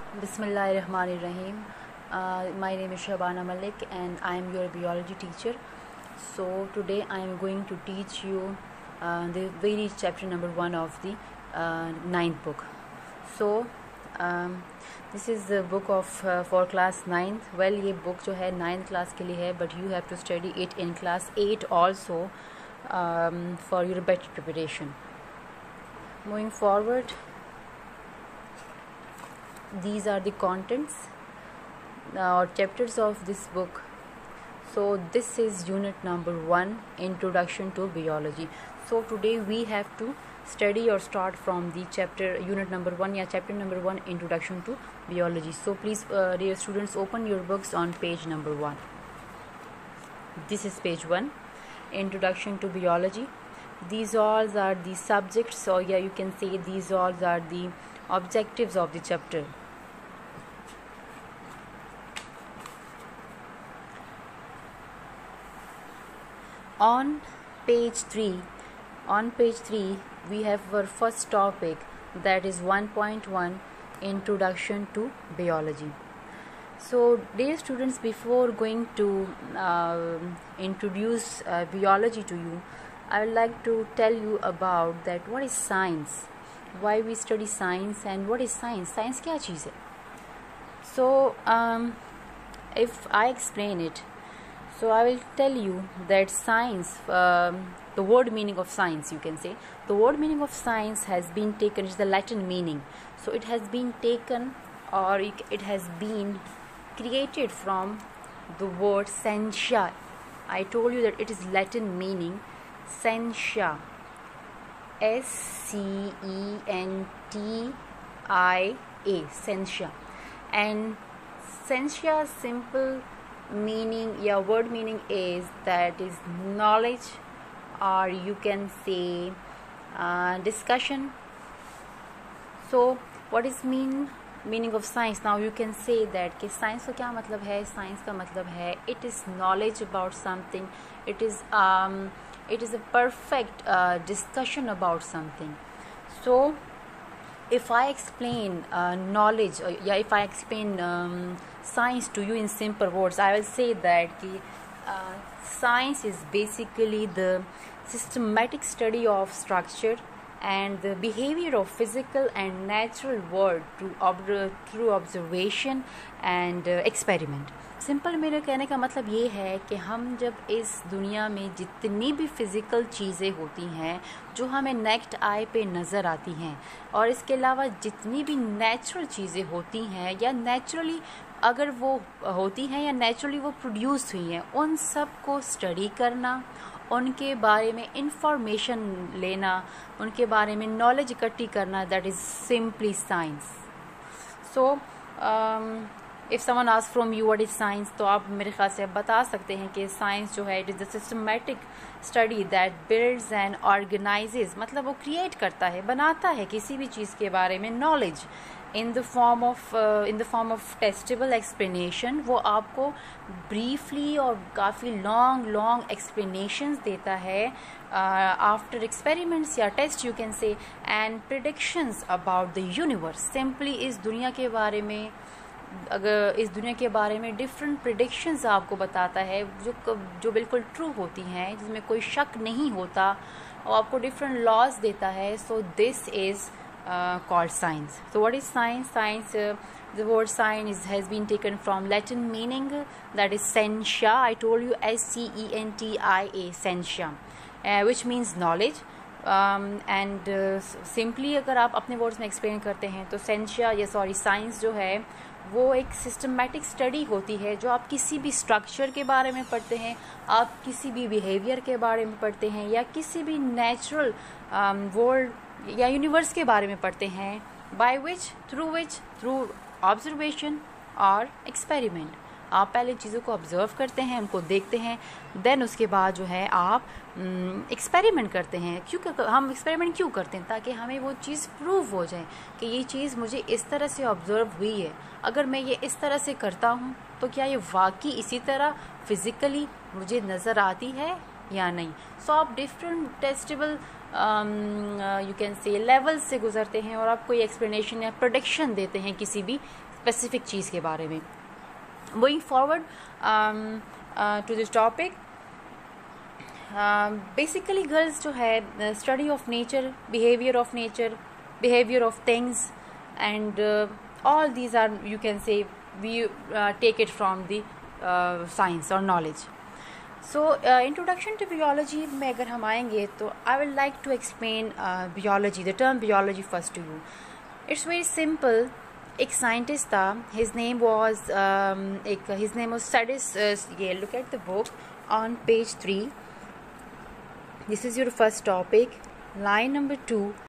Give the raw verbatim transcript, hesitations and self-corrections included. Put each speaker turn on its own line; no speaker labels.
Bismillahirrahmanirrahim. Uh, my name is Shabana Malik and I am your biology teacher. So today I am going to teach you uh, the very chapter number one of the uh, ninth book. So um, this is the book of uh, for class ninth. Well, ये book जो है ninth class के लिए है, but you have to study it in class eight also um, for your better preparation. Moving forward, these are the contents uh, or chapters of this book. So this is unit number one, introduction to biology. So today we have to study or start from the chapter unit number one, yeah, chapter number one, introduction to biology. So please uh, dear students, open your books on page number one. This is page one, introduction to biology. These all are the subjects, or yeah, you can say these all are the objectives of the chapter. On page three, on page three, we have our first topic, that is one point one, introduction to biology. So, dear students, before going to uh, introduce uh, biology to you, I would like to tell you about that what is science, why we study science, and what is science. Science क्या चीज़ है? So, um, if I explain it, so I will tell you that science, um, the word meaning of science, you can say, the word meaning of science has been taken, it's the Latin meaning. So it has been taken, or it has been created from the word scientia. I told you that it is Latin meaning scientia, S C E N T I A, scientia. And scientia simple meaning, yeah, word meaning is that is knowledge, or you can say uh, discussion. So what is mean meaning of science? Now you can say that कि science का क्या मतलब है? Science का मतलब है it is knowledge about something, it is um, it is a perfect uh, discussion about something. So if I explain uh, knowledge, or yeah, if I explain um, science to you in simple words, I will say that ki, uh, science is basically the systematic study of structure and the behavior of physical and natural world to ob- through observation and uh, experiment. Simple मेरे कहने का मतलब ये है कि हम जब इस दुनिया में जितनी भी फ़िज़िकल चीज़ें होती हैं जो हमें नेक्ड आई पे नज़र आती हैं, और इसके अलावा जितनी भी नेचुरल चीज़ें होती हैं या नेचुरली अगर वो होती हैं या नेचुरली वो प्रोड्यूस हुई हैं, उन सब को स्टडी करना, उनके बारे में इंफॉर्मेशन लेना, उनके बारे में नॉलेज इकट्ठी करना, that is simply science. So if someone ask from you what is science, तो आप मेरे ख्याल से बता सकते हैं कि साइंस जो है it is the systematic study that builds and organises, मतलब वो क्रिएट करता है, बनाता है किसी भी चीज़ के बारे में knowledge in the form of in the form of testable explanation. वो आपको ब्रीफली और काफ़ी लॉन्ग लॉन्ग एक्सप्लेनेशंस देता है आफ्टर एक्सपेरिमेंट्स या test, you can say, and predictions about the universe. Simply इस दुनिया के बारे में, अगर इस दुनिया के बारे में डिफरेंट प्रिडिक्शंस आपको बताता है जो जो बिल्कुल ट्रू होती हैं, जिसमें कोई शक नहीं होता, और आपको डिफरेंट लॉज देता है. So this is called science. So what is science? Science, uh, the word science is, has been taken from Latin meaning, that is scientia. I told you S C E N T I A, scientia, uh, which means knowledge. um, and uh, simply अगर आप अपने words में explain करते हैं तो scientia या sorry science जो है वो एक सिस्टमेटिक स्टडी होती है जो आप किसी भी स्ट्रक्चर के बारे में पढ़ते हैं, आप किसी भी बिहेवियर के बारे में पढ़ते हैं, या किसी भी नेचुरल वर्ल्ड या यूनिवर्स के बारे में पढ़ते हैं, by which through which through observation और एक्सपेरिमेंट. आप पहले चीज़ों को ऑब्जर्व करते हैं, उनको देखते हैं, देन उसके बाद जो है आप एक्सपेरिमेंट करते हैं. क्यों हम एक्सपेरिमेंट क्यों करते हैं? ताकि हमें वो चीज़ प्रूव हो जाए कि ये चीज़ मुझे इस तरह से ऑब्जर्व हुई है, अगर मैं ये इस तरह से करता हूँ तो क्या ये वाकई इसी तरह फिज़िकली मुझे नज़र आती है या नहीं. सो आप different testable you can say level से गुजरते हैं और आप कोई एक्सप्लेनेशन या प्रोडिक्शन देते हैं किसी भी اسپیسیفک چیز کے بارے میں. Moving forward um, uh, to this topic, basically girls جو ہے study of nature, behaviour of nature, behaviour of things, and all these are you can say we take it from the science اور knowledge. So introduction to biology میں اگر ہم آئیں گے تو I would like to explain biology, the term biology first to you. It's very simple. ایک scientist تھا, his name was ایک ہز نیم واز سیڈس. یہ look at the book on page three. This is your first topic. Line number two.